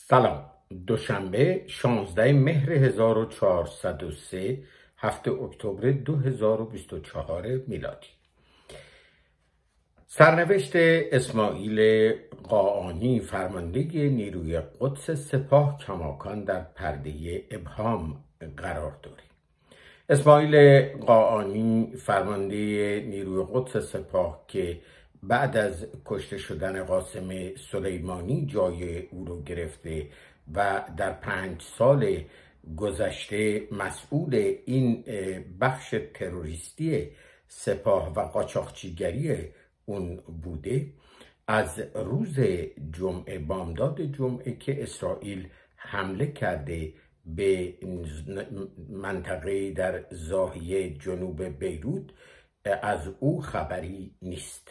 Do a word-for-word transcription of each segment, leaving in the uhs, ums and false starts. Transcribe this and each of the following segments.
سلام. دوشنبه شانزده مهر هزار و چهارصد و سه، هفته اکتبر دو هزار و بیست و چهار میلادی. سرنوشت اسماعیل قاآنی، فرمانده نیروی قدس سپاه، کماکان در پرده ابهام قرار دارد. اسماعیل قاآنی، فرمانده نیروی قدس سپاه که بعد از کشته شدن قاسم سلیمانی جای او رو گرفته و در پنج سال گذشته مسئول این بخش تروریستی سپاه و قاچاقچیگری اون بوده، از روز جمعه، بامداد جمعه که اسرائیل حمله کرده به منطقه در ضاحیه جنوب بیروت، از او خبری نیست.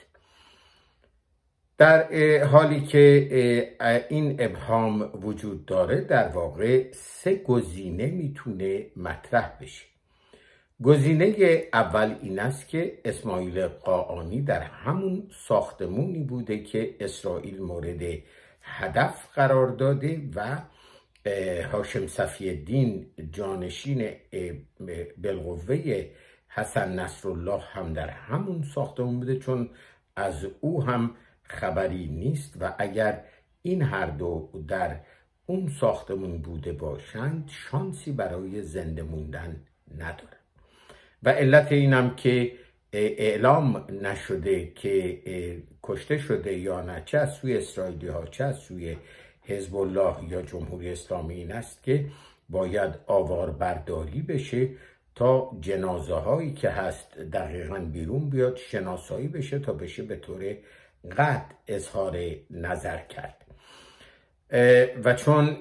در حالی که این ابهام وجود داره، در واقع سه گزینه میتونه مطرح بشه. گزینه اول این است که اسماعیل قاآنی در همون ساختمونی بوده که اسرائیل مورد هدف قرار داده و هاشم صفی‌الدین، جانشین بالقوه حسن نصرالله، هم در همون ساختمون بوده، چون از او هم خبری نیست و اگر این هر دو در اون ساختمون بوده باشند، شانسی برای زنده موندن نداره. و علت اینم که اعلام نشده که کشته شده یا نه، چه از سوی اسرائیلی ها چه از سوی حزب الله یا جمهوری اسلامی، این است که باید آوار برداری بشه تا جنازه هایی که هست دقیقاً بیرون بیاد، شناسایی بشه تا بشه به طور قطع اظهار نظر کرد. و چون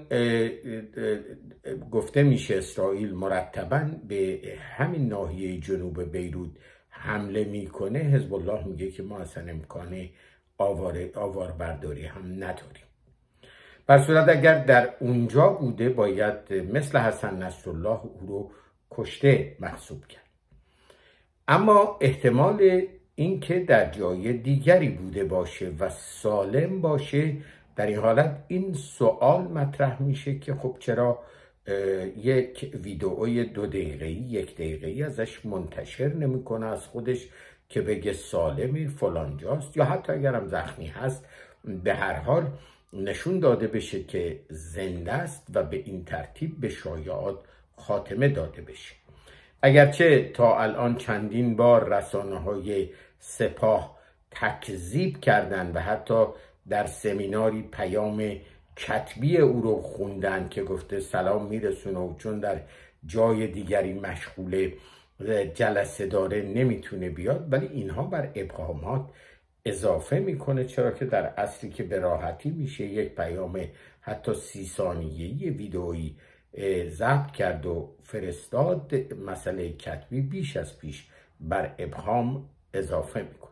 گفته میشه اسرائیل مرتباً به همین ناحیه جنوب بیروت حمله میکنه، حزب الله میگه که ما اصلا امکان آوار, آوار برداری هم نداریم. بر صورت اگر در اونجا بوده، باید مثل حسن نصرالله او رو کشته محسوب کرد. اما احتمال اینکه در جای دیگری بوده باشه و سالم باشه، در این حالت این سوال مطرح میشه که خب چرا یک ویدئوی دو دقیقه‌ای یک دقیقه‌ای ازش منتشر نمیکنه از خودش که بگه سالمی فلان جاست، یا حتی اگرم زخمی هست به هر حال نشون داده بشه که زنده است و به این ترتیب به شایعات خاتمه داده بشه. اگرچه تا الان چندین بار رسانه‌های سپاه تکذیب کردن و حتی در سمیناری پیام کتبی او رو خوندن که گفته سلام میرسونه و چون در جای دیگری مشغول جلسه داره نمیتونه بیاد، ولی اینها بر ابهامات اضافه میکنه، چرا که در اصلی که به راحتی میشه یک پیام حتی سی ثانیه‌ای ویدئویی ضبط کرد و فرستاد، مسئله کتبی بیش از پیش بر ابهام اضافه میکنه.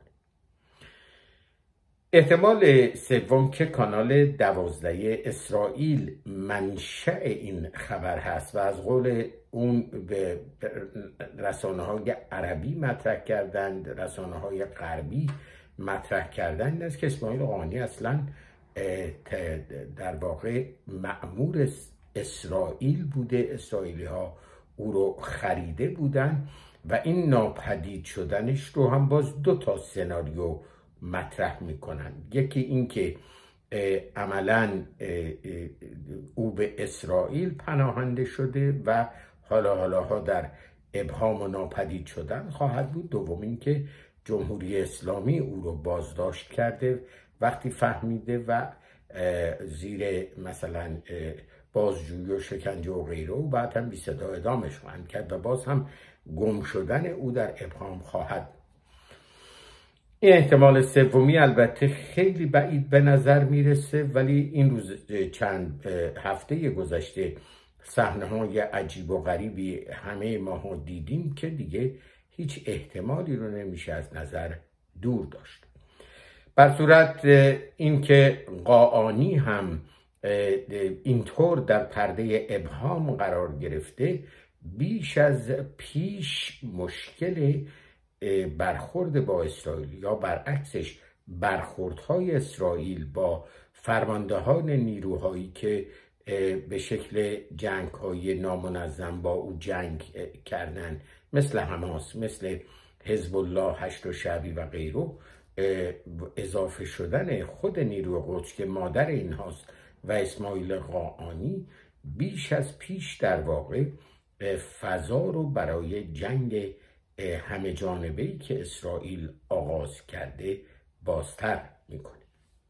احتمال سوم که کانال دوازده اسرائیل منشأ این خبر هست و از قول اون به رسانه های عربی مطرح کردند، رسانه های غربی مطرح کردند، است که اسماعیل قاآنی اصلا در واقع مأمور اسرائیل بوده، اسرائیلی ها او رو خریده بودن و این ناپدید شدنش رو هم باز دو تا سناریو مطرح میکنن. یکی این که عملا او به اسرائیل پناهنده شده و حالا حالاها در ابهام و ناپدید شدن خواهد بود. دوم این که جمهوری اسلامی او رو بازداشت کرده وقتی فهمیده و زیر مثلا بازجویی و شکنجه و غیره و بعد هم بی صدا اعدامش خواهند کرد و باز هم گم شدن او در ابهام خواهد. این احتمال سومی البته خیلی بعید به نظر میرسه، ولی این روز چند هفته گذشته صحنه‌های عجیب و غریبی همه ما دیدیم که دیگه هیچ احتمالی رو نمیشه از نظر دور داشت. بر صورت اینکه قاآنی هم اینطور در پرده ابهام قرار گرفته، بیش از پیش مشکل برخورد با اسرائیل یا برعکسش برخوردهای اسرائیل با فرماندهان نیروهایی که به شکل جنگ های نامنظم با او جنگ کردن، مثل حماس، مثل حزب الله، هشت و شعبی و غیره، اضافه شدن خود نیروی قدس که مادر این هاست و اسماعیل قاآنی بیش از پیش در واقع فضا رو برای جنگ همه جانبه‌ای که اسرائیل آغاز کرده بازتر میکنه.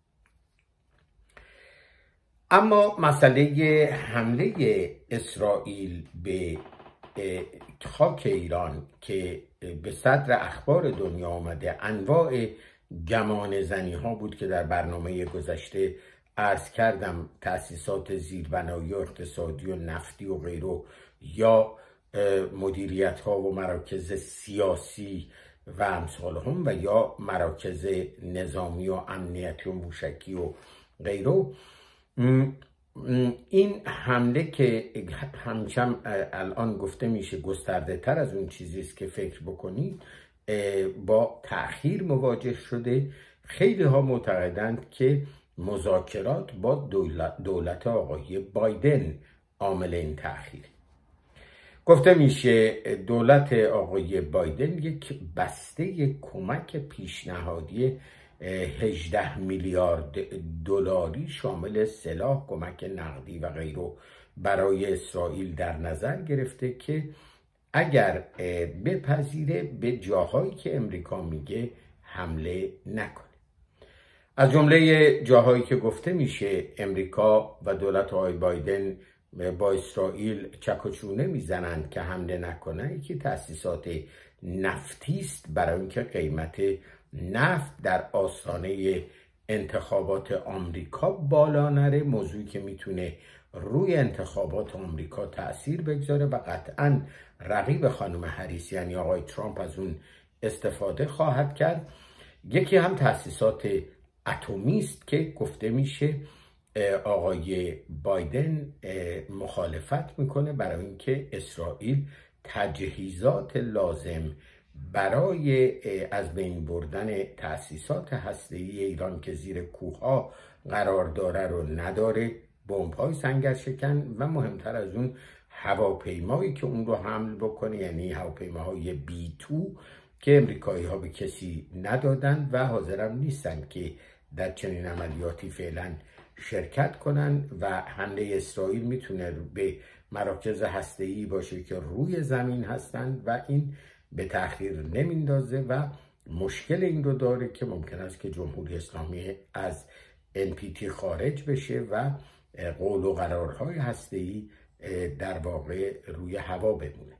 اما مسئله حمله اسرائیل به خاک ایران که به صدر اخبار دنیا آمده، انواع گمان زنی ها بود که در برنامه گذشته عرض کردم، تأسیسات زیربنایی و اقتصادی و نفتی و غیره، یا مدیریت ها و مراکز سیاسی و امثال هم، و یا مراکز نظامی و امنیتی و موشکی و غیره. این حمله که همچنان الان گفته میشه گسترده تر از اون چیزی است که فکر بکنید، با تأخیر مواجه شده. خیلی ها معتقدند که مذاکرات با دولت, دولت آقای بایدن عامل این تأخیر. گفته میشه دولت آقای بایدن یک بسته کمک پیشنهادی هجده میلیارد دلاری شامل سلاح، کمک نقدی و غیره برای اسرائیل در نظر گرفته که اگر بپذیره به جاهایی که امریکا میگه حمله نکنه. از جمله جاهایی که گفته میشه امریکا و دولت آقای بایدن با اسرائیل چک و چونه میزنند که حمله نکنه، یکی تأسیسات نفتی است، برای اینکه قیمت نفت در آستانه انتخابات آمریکا بالا نره، موضوعی که میتونه روی انتخابات آمریکا تأثیر بگذاره و قطعاً رقیب خانم هریس یعنی آقای ترامپ از اون استفاده خواهد کرد. یکی هم تأسیسات اتمی است که گفته میشه آقای بایدن مخالفت میکنه برای اینکه اسرائیل تجهیزات لازم برای از بین بردن تأسیسات هسته‌ای ایران که زیر کوهها قرار داره رو نداره، بمب‌های سنگر شکن و مهمتر از اون هواپیمایی که اون رو حمل بکنه، یعنی هواپیماهای بی تو که امریکایی ها به کسی ندادن و حاضرم نیستن که در چنین عملیاتی فعلا شرکت کنن. و حمله اسرائیل میتونه به مراکز هسته‌ای باشه که روی زمین هستن و این به تأخیر نمیندازه و مشکل این رو داره که ممکن است که جمهوری اسلامی از ان پی تی خارج بشه و قول و قرارهای هسته‌ای در واقع روی هوا بمونه.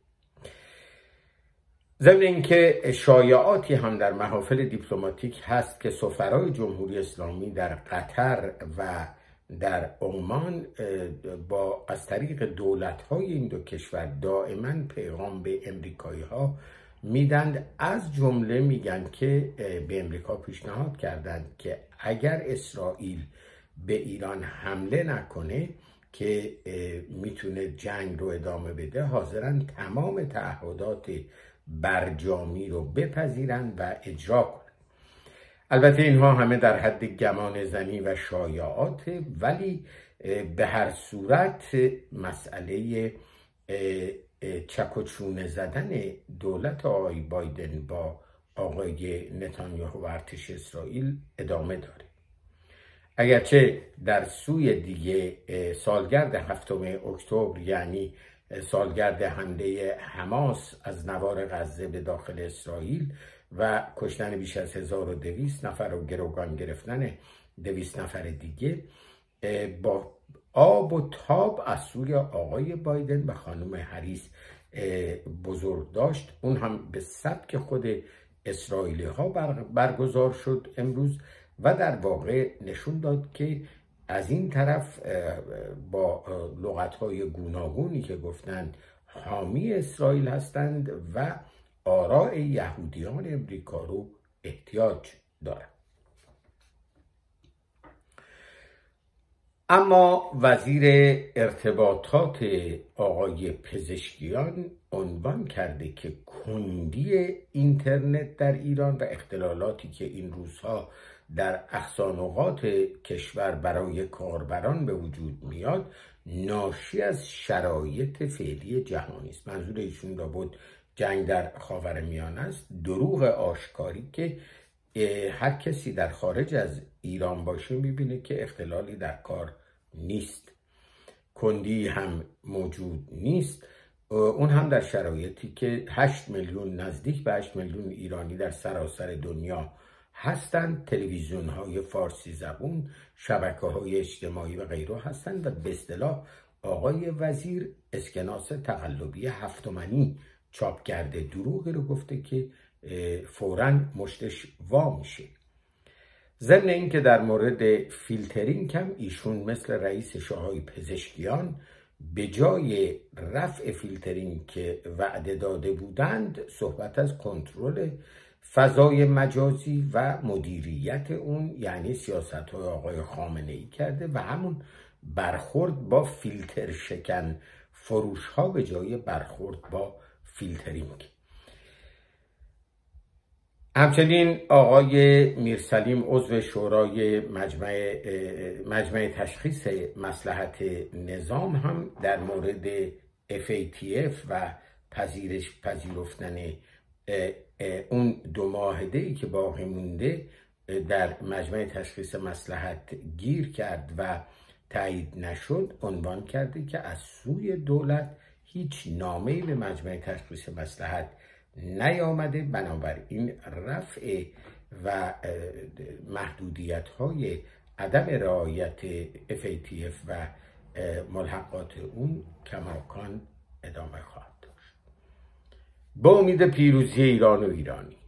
ضمن اینکه شایعاتی هم در محافل دیپلماتیک هست که سفرای جمهوری اسلامی در قطر و در عمان با از طریق دولت‌های این دو کشور دائما پیغام به امریکایی ها میدن. از جمله میگن که به امریکا پیشنهاد کردند که اگر اسرائیل به ایران حمله نکنه که میتونه جنگ رو ادامه بده، حاضرن تمام تعهدات برجامی رو بپذیرن و اجرا کنن. البته اینها همه در حد گمان زنی و شایعات، ولی به هر صورت مسئله چک و چونه زدن دولت آقای بایدن با آقای نتانیاهو و ارتش اسرائیل ادامه داره. اگرچه در سوی دیگه سالگرد هفتم اکتبر، یعنی سالگرد حمله حماس از نوار غزه به داخل اسرائیل و کشتن بیش از هزار و دویست نفر و گروگان گرفتن دویست نفر دیگه، با آب و تاب از سوی آقای بایدن و خانم هریس بزرگ داشت. اون هم به سبک خود اسرائیلی ها برگزار شد امروز و در واقع نشون داد که از این طرف با لغت‌های گوناگونی که گفتند حامی اسرائیل هستند و آراء یهودیان امریکا رو احتیاج دارند. اما وزیر ارتباطات آقای پزشکیان عنوان کرده که کندی اینترنت در ایران و اختلالاتی که این روزها در اقصانقاط کشور برای کاربران به وجود میاد ناشی از شرایط فعلی جهانی است. منظور ایشون را بود جنگ در خاورمیانه است، دروغ آشکاری که هر کسی در خارج از ایران باشه میبینه که اختلالی در کار نیست، کندی هم موجود نیست، اون هم در شرایطی که هشت میلیون نزدیک به هشت میلیون ایرانی در سراسر دنیا هستند، تلویزیون های فارسی زبون، شبکه های اجتماعی و غیره هستند و به اصطلاح آقای وزیر اسکناس تقلبی هفتمنی چاپ کرده، دروغی رو گفته که فوراً مشتش وا میشه. ضمن این که در مورد فیلترینگ هم ایشون مثل رئیس شورای پزشکیان به جای رفع فیلترینگ که وعده داده بودند صحبت از کنترل فضای مجازی و مدیریت اون، یعنی سیاست های آقای خامنه ای کرده و همون برخورد با فیلتر شکن فروش ها به جای برخورد با فیلترینگ. همچنین آقای میرسلیم عضو شورای مجمع, مجمع تشخیص مصلحت نظام هم در مورد اف ای تی اف و پذیرش پذیرفتن اون دو معاهده‌ای که باقی مونده در مجمع تشخیص مصلحت گیر کرد و تایید نشد، عنوان کرده که از سوی دولت هیچ نامه‌ای به مجمع تشخیص مصلحت نیامده، بنابراین رفع و محدودیت های عدم رعایت اف ای تی اف و ملحقات اون کماکان ادامه خواهد داشت. با امید پیروزی ایران و ایرانی.